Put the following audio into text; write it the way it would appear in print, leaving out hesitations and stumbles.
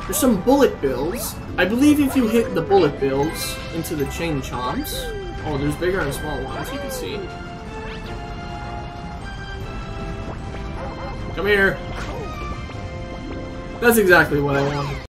There's some bullet bills. I believe if you hit the bullet bills into the chain chomps... Oh, there's bigger and small ones, you can see. Come here. That's exactly what I wanted.